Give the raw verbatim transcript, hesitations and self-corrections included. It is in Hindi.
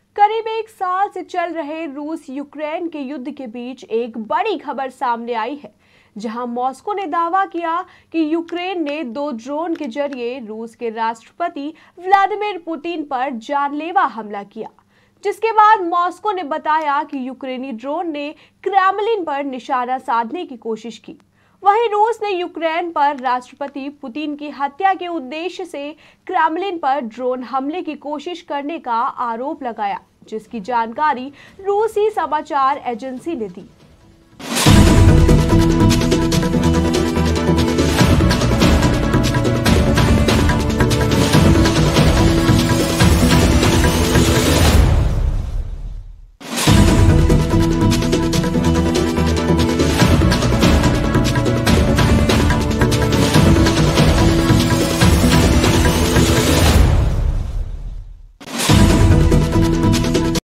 करीब एक साल से चल रहे रूस यूक्रेन के युद्ध के बीच एक बड़ी खबर सामने आई है, जहां मॉस्को ने दावा किया कि यूक्रेन ने दो ड्रोन के जरिए रूस के राष्ट्रपति व्लादिमीर पुतिन पर जानलेवा हमला किया, जिसके बाद मॉस्को ने बताया कि यूक्रेनी ड्रोन ने क्रेमलिन पर निशाना साधने की कोशिश की। वहीं रूस ने यूक्रेन पर राष्ट्रपति पुतिन की हत्या के उद्देश्य से क्रेमलिन पर ड्रोन हमले की कोशिश करने का आरोप लगाया, जिसकी जानकारी रूसी समाचार एजेंसी ने दी।